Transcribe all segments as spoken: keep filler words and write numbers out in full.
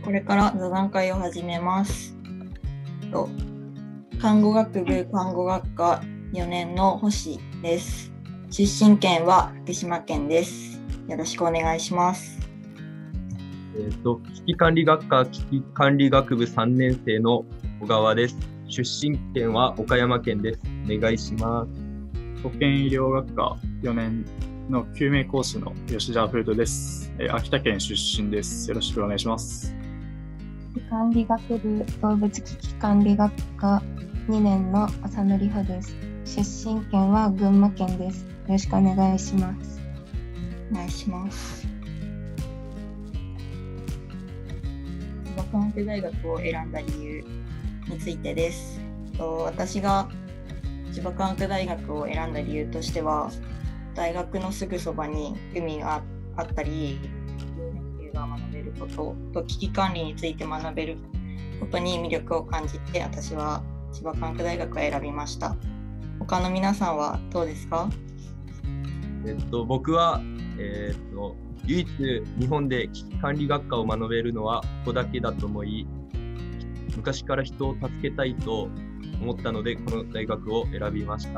これから座談会を始めます。と看護学部看護学科よねんの星です。出身県は福島県です。よろしくお願いします。 えっと、危機管理学科危機管理学部さんねん生の小川です。出身県は岡山県です。お願いします。 保健医療学科よねんの救命講師の吉田風斗です。えー、秋田県出身です。よろしくお願いします。 管理学部動物危機管理学科にねんの浅野里穂です。出身県は群馬県です。よろしくお願いします。 お願いします。千葉科学大学を選んだ理由についてです。私が千葉科学大学を選んだ理由としては、大学のすぐそばに海があったり、研究が学べることと危機管理について学べることに魅力を感じて、私は千葉科学大学を選びました。他の皆さんはどうですか？ えっと、僕は、えー、っと唯一日本で危機管理学科を学べるのはここだけだと思い、昔から人を助けたいと思ったので、この大学を選びました。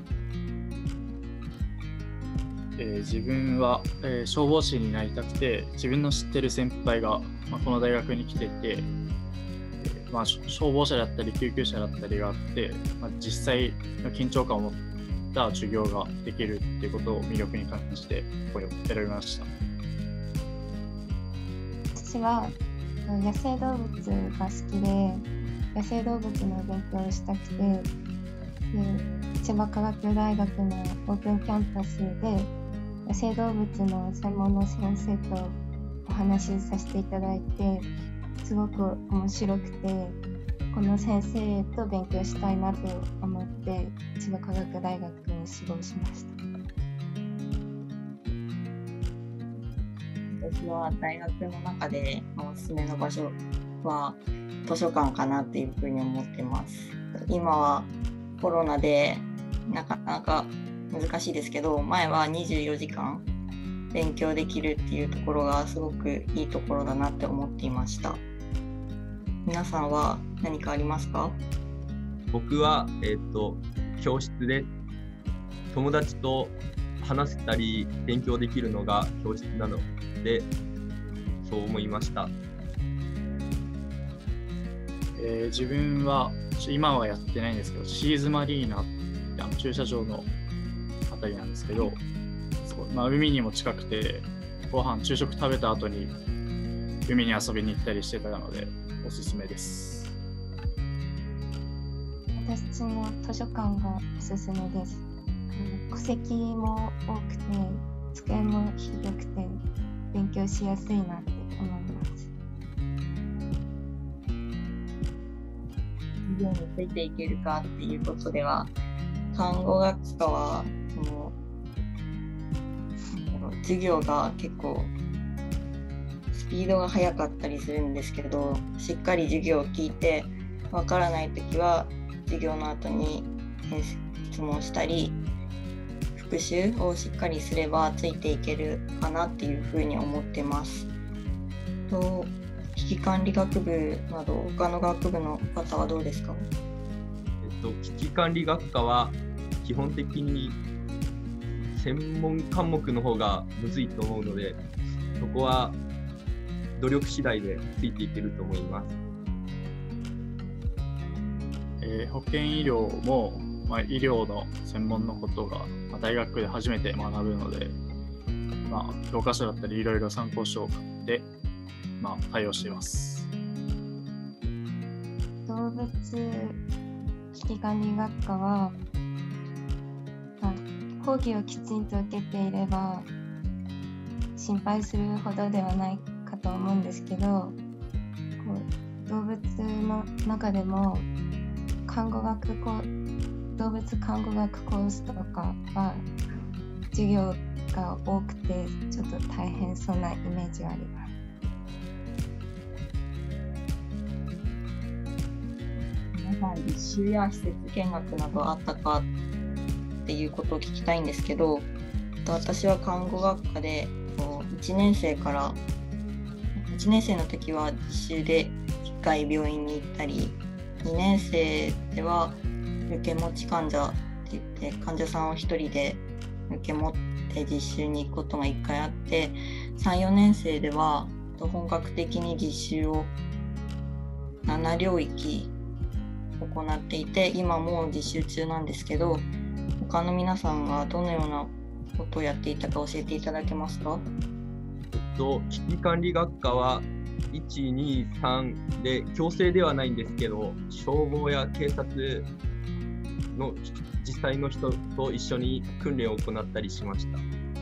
えー、自分は、えー、消防士になりたくて、自分の知ってる先輩が、まあ、この大学に来ていて、えーまあ、消防車だったり救急車だったりがあって、まあ、実際の緊張感を持った授業ができるっていうことを魅力に感じてこれを選びました。 私は野生動物が好きで、野生動物の勉強をしたくて、で千葉科学大学のオープンキャンパスで野生動物の専門の先生とお話しさせていただいて、すごく面白くて、この先生と勉強したいなと思って千葉科学大学を志望しました。 私は大学の中でおすすめの場所は図書館かなっていうふうに思ってます。今はコロナでなかなか難しいですけど、前はにじゅうよじかん勉強できるっていうところがすごくいいところだなって思っていました。皆さんは何かありますか？ 僕は、えー、と教室で友達と話せたり勉強できるのが教室なので、そう思いました。 えー、自分は今はやってないんですけど、シーズマリーナってあの駐車場のあたりなんですけど、そう、まあ、海にも近くて、ご飯昼食食べた後に海に遊びに行ったりしてたのでおすすめです。 私も図書館がおすすめです。戸籍も多くて、机も広くて勉強しやすいなって思います。 授業についていけるかっていうことでは、看護学科はその授業が結構スピードが速かったりするんですけど、しっかり授業を聞いてわからないときは授業の後に質問したり復習をしっかりすればついていけるかなっていうふうに思ってます。と危機管理学部など他の学部の方はどうですか？ えっと、危機管理学科は基本的に専門科目の方がむずいと思うので、そこは努力次第でついていけると思います。 えー、保健医療も、まあ、医療の専門のことが、まあ、大学で初めて学ぶので、まあ、教科書だったりいろいろ参考書を買って、まあ、対応しています。 動物危機管理学科は、まあ、講義をきちんと受けていれば心配するほどではないかと思うんですけど、こう動物の中でも看護学コ動物看護学コースとかは授業が多くてちょっと大変そうなイメージがあります。 皆さん実習や施設見学などあったかっていうことを聞きたいんですけど、私は看護学科でいちねん生からいちねん生の時は実習でいっかい病院に行ったり、にねん生では受け持ち患者って言って患者さんをひとりで受け持って実習に行くことがいっかいあって、さん、よねん生では本格的に実習をなな領域行っていて、今もう実習中なんですけど、他の皆さんがどのようなことをやっていたか教えていただけますか？ えっと、危機管理学科はいち、に、さんで強制ではないんですけど、消防や警察の実際の人と一緒に訓練を行ったりしました。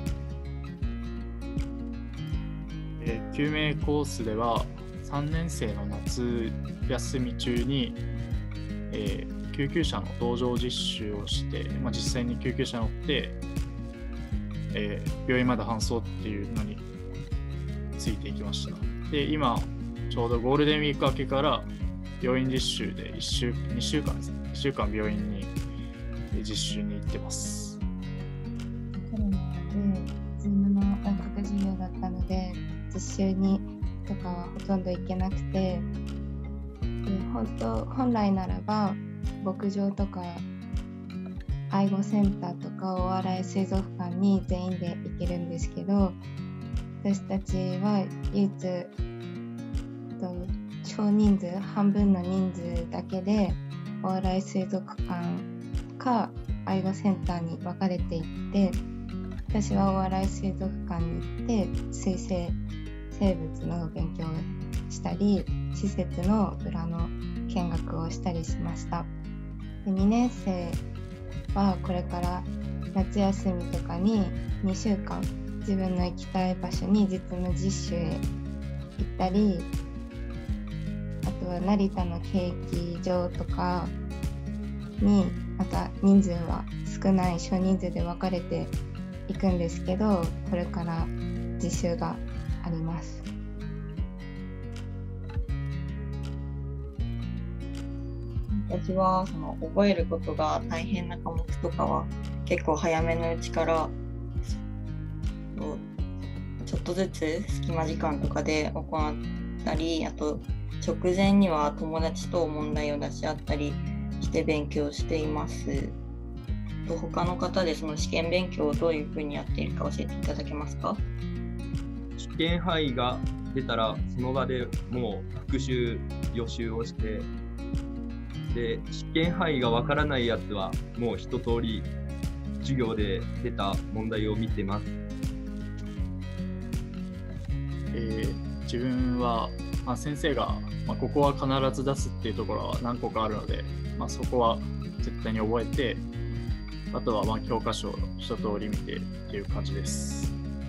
えー救命コースではさんねん生の夏休み中に、えー救急車の同乗実習をして、まあ、実際に救急車乗って、えー病院まで搬送っていうのについていきました。で、今ちょうどゴールデンウィーク明けから病院実習でいっしゅうかん、にしゅうかんですね。いっしゅうかん病院に実習に行ってます。 コロナで Zoom の音楽授業だったので、実習にとかはほとんど行けなくて、で本当本来ならば牧場とか愛護センターとか大洗水族館に全員で行けるんですけど、私たちは唯一と少人数、半分の人数だけで大洗水族館か愛護センターに分かれていって、私は大洗水族館に行って水生生物の勉強をしたり、施設の裏の見学をしたりしました。でにねん生はこれから夏休みとかににしゅうかん自分の行きたい場所に実務実習へ行ったり、あとは成田のケーキ場とかにまた人数は少ない少人数で分かれていくんですけど、これから実習があります。 私はその覚えることが大変な科目とかは結構早めのうちからちょっとずつ隙間時間とかで行ったり、あと直前には友達と問題を出し合ったりして勉強しています。他の方でその試験勉強をどういうふうにやっているか教えていただけますか？ 試験範囲が出たらその場でもう復習予習をして、で試験範囲がわからないやつはもう一通り授業で出た問題を見てます。 えー自分は、まあ、先生が、まあ、ここは必ず出すっていうところは何個かあるので、まあ、そこは絶対に覚えて、あとはまあ教科書を一通り見てっていう感じです。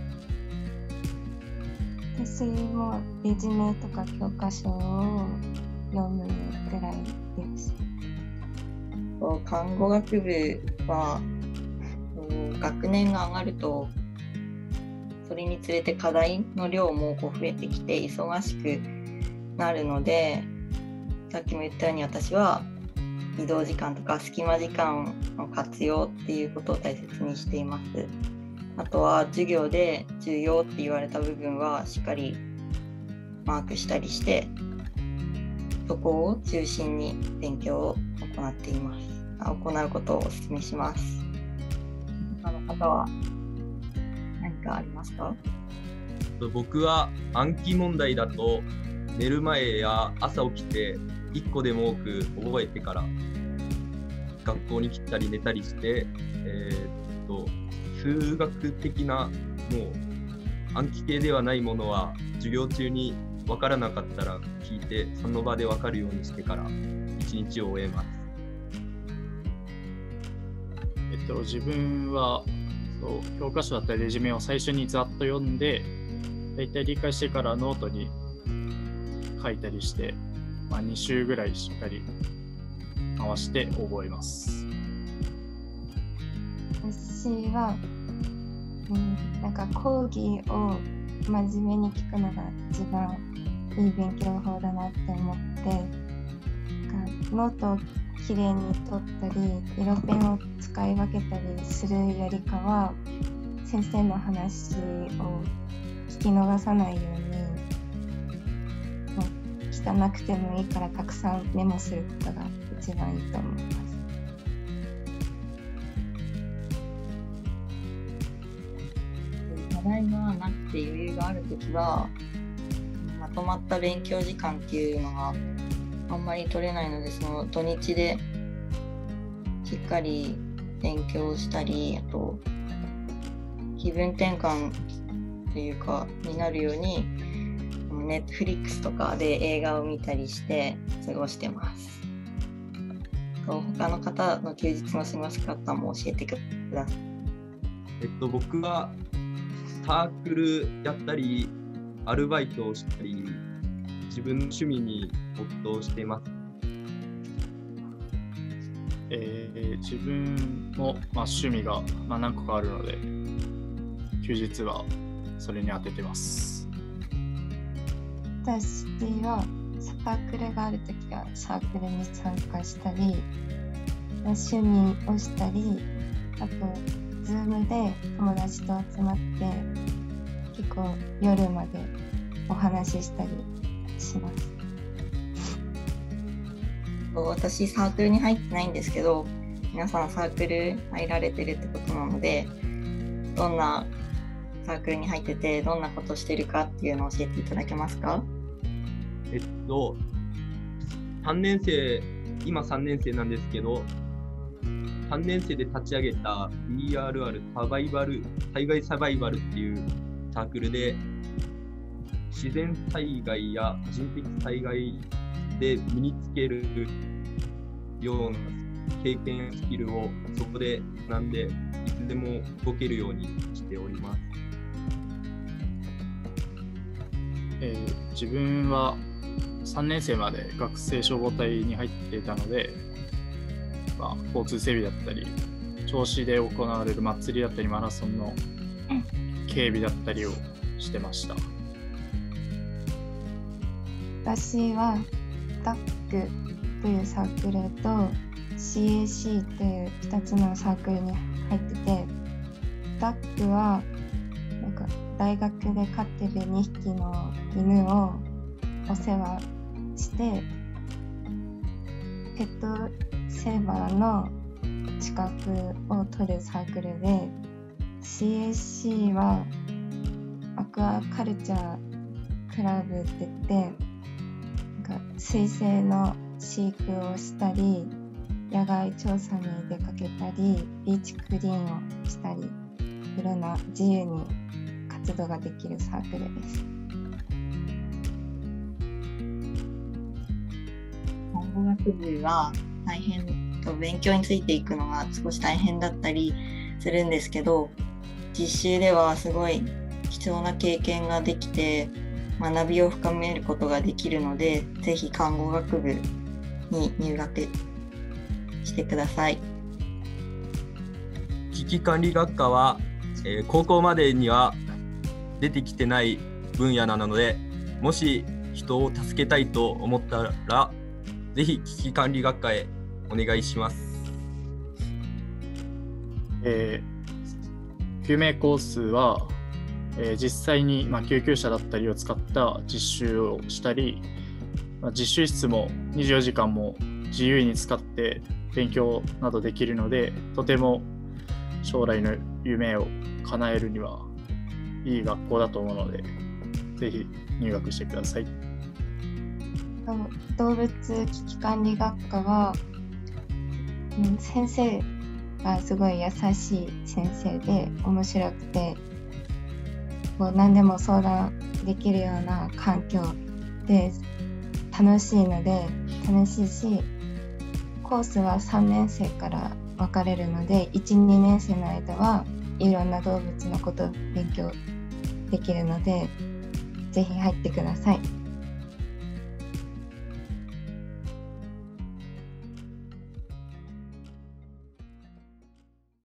私もレジュメとか教科書を読むぐらいです。 看護学部は学年が上がるとそれにつれて課題の量もこう増えてきて忙しくなるので、さっきも言ったように私は移動時間とか隙間時間の活用っていうことを大切にしています。あとは授業で重要って言われた部分はしっかりマークしたりして、そこを中心に勉強を行っています。行うことをお勧めします。他の方は何かありますか？ 僕は暗記問題だと寝る前や朝起きていっこでも多く覚えてから学校に来たり寝たりして、えー、っと数学的なもう暗記系ではないものは授業中に分からなかったら聞いてその場で分かるようにしてから一日を終えます。 えっと、自分はそう教科書だったりレジュメを最初にざっと読んで、だいたい理解してからノートに書いたりして、まあ、に週ぐらいしっかり回して覚えます。 私は、うん、なんか講義を真面目に聞くのが一番いい勉強法だなって思って、ノートをきれいに取ったり色ペンを使い分けたりするよりかは、先生の話を聞き逃さないように汚くてもいいからたくさんメモすることが一番いいと思います。 課題がなくて余裕があるときは、まとまった勉強時間っていうのがあんまり取れないので、その土日でしっかり勉強したり、あと気分転換っていうかになるようにネットフリックスとかで映画を見たりして過ごしてます。他の方の休日の過ごし方も教えてください。 えっと、僕はサークルやったり、アルバイトをしたり、自分の趣味に没頭しています。 えー、自分も、まあ、趣味が、まあ、何個かあるので、休日はそれに当ててます。 私はサークルがあるときはサークルに参加したり、趣味をしたり、あと、ズームで友達と集まって結構夜までお話ししたりします。 私サークルに入ってないんですけど、皆さんサークル入られてるってことなので、どんなサークルに入っててどんなことしてるかっていうのを教えていただけますか？ えっとさんねん生、今さんねん生なんですけど、さんねん生で立ち上げた ビーアールアール サバイバル、災害サバイバルっていうサークルで、自然災害や人的災害で身につけるような経験やスキルをそこで学んで、いつでも動けるようにしております。 えー、自分はさんねん生まで学生消防隊に入っていたので、まあ、交通整備だったり、銚子で行われる祭りだったり、マラソンの警備だったりをしてました。 私はダックというサークルと シーエーシー というふたつのサークルに入ってて、ダックはなんか大学で飼ってるにひきの犬をお世話して、ペットセーバーの資格を取るサークルで、 シーエーシー はアクアカルチャークラブって言って、なんか水生の飼育をしたり、野外調査に出かけたり、ビーチクリーンをしたり、いろんな自由に活動ができるサークルです。 看護学部は大変と勉強についていくのが少し大変だったりするんですけど、実習ではすごい貴重な経験ができて学びを深めることができるので、ぜひ看護学部に入学してください。 危機管理学科は、えー、高校までには出てきてない分野なので、もし人を助けたいと思ったらぜひ危機管理学科へお願いします。 えー、救命コースは、えー、実際に、まあ、救急車だったりを使った実習をしたり、まあ、実習室もにじゅうよじかんも自由に使って勉強などできるので、とても将来の夢を叶えるにはいい学校だと思うので、ぜひ入学してください。 動物危機管理学科は、うん、先生がすごい優しい先生で面白くて、こう何でも相談できるような環境で楽しいので楽しいし、コースはさんねん生から分かれるので、いち、にねん生の間はいろんな動物のことを勉強できるので、ぜひ入ってください。